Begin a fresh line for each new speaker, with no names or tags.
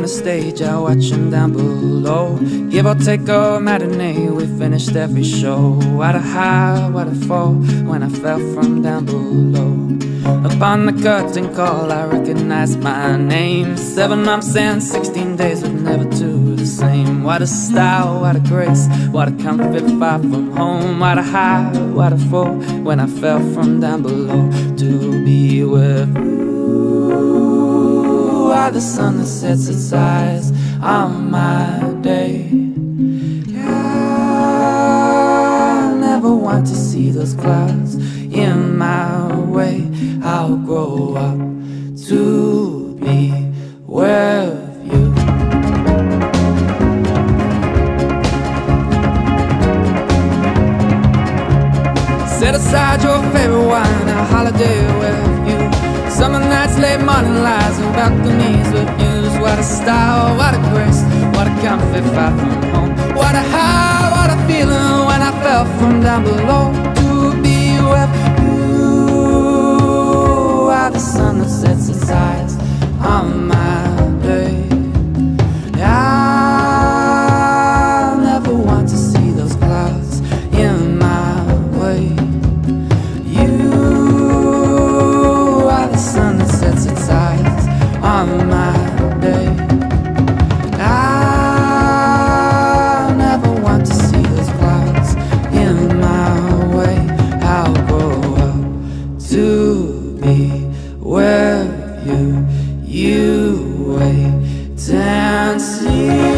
the stage, I watch them down below. Give or take a matinee, we finished every show. What a high, what a fall, when I fell from down below. Upon the curtain call, I recognized my name. 7 months and 16 days of never two the same. What a style, what a grace, what a comfort far from home. What a high, what a fall, when I fell from down below. To be with you, while the sun that sets its eyes on my day. I never want to see those clouds in my way. I'll grow up to be with you. Set aside your favorite wine, a holiday with you. Summer nights, late morning lies, and balconies with views. What a style, what a grace, what a comfort far from home. What a high, what a feeling when I fell from down below. To be with you, while the sun that sets its eyes on my day. I never want to see those clouds in my way. You are the sun that sets its eyes on my day. I never want to see those clouds in my way. I'll grow up to be with you. You wait and see.